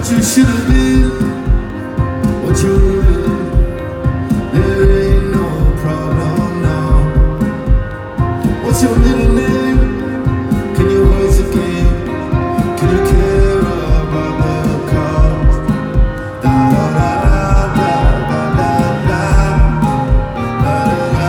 what you should have been, what you would have. There ain't no problem now. What's your middle name? Can you voice again? Can you care about the cause? Da da da da da da da da da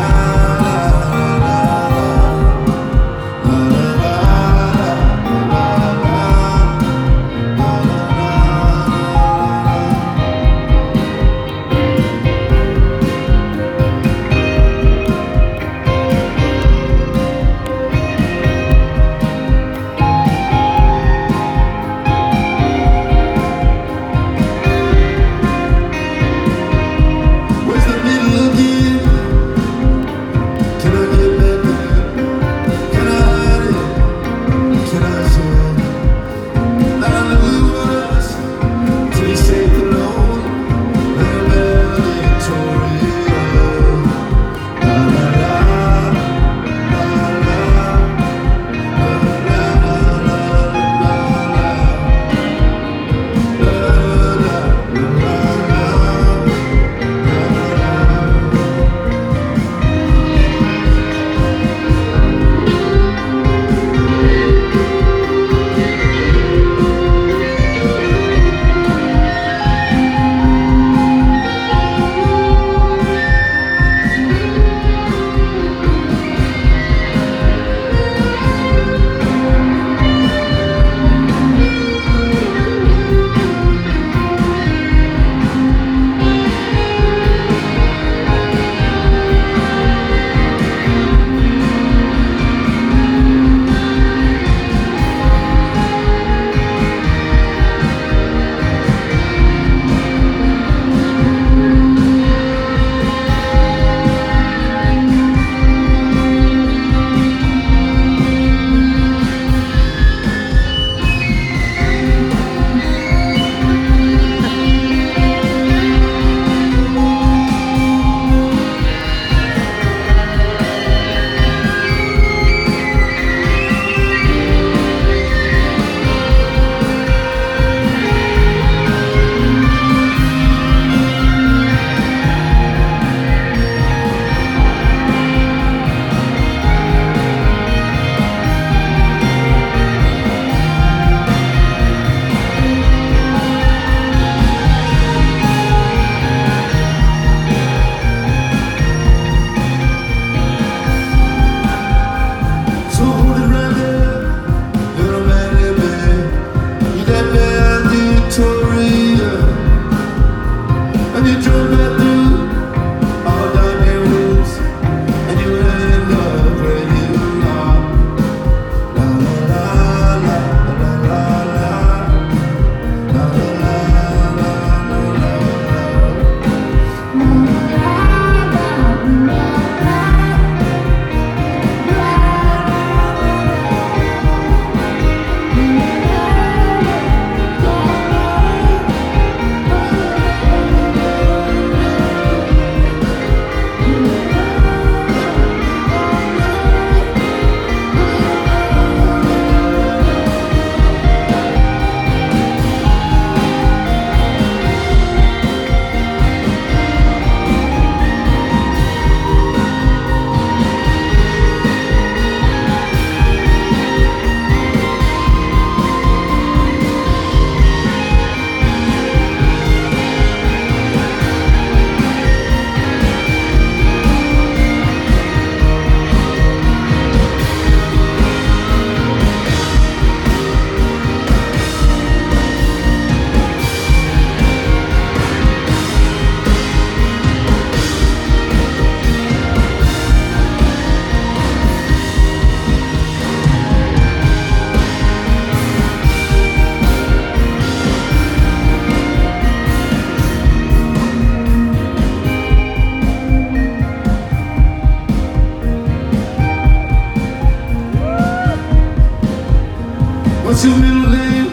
What's your middle name?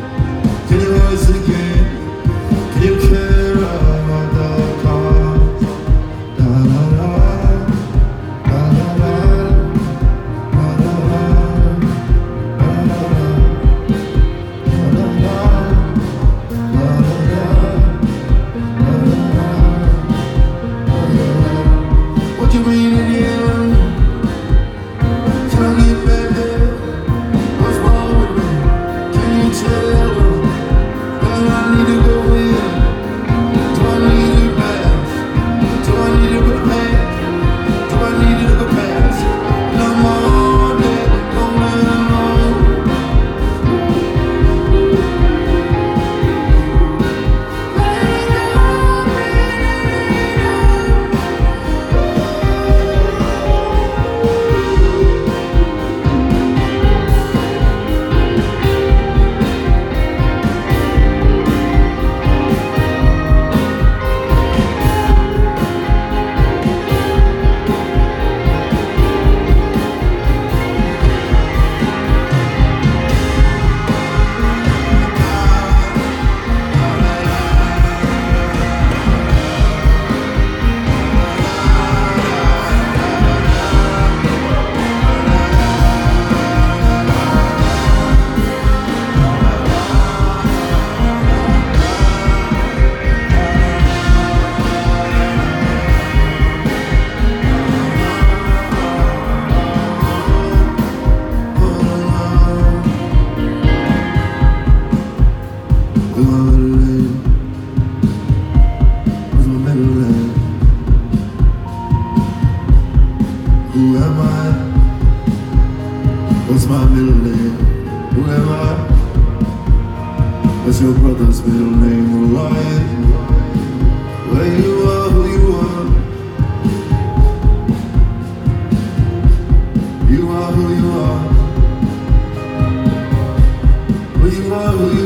Can you voice it again? Can you care about the cause? Da da da, da da da, da da da, da da da, da da da, da What's my middle name? What's my middle name? Who am I? What's my middle name? Who am I? What's your brother's middle name? Who are you? Where you are, who you are. You are who you are. Who you are, who you are.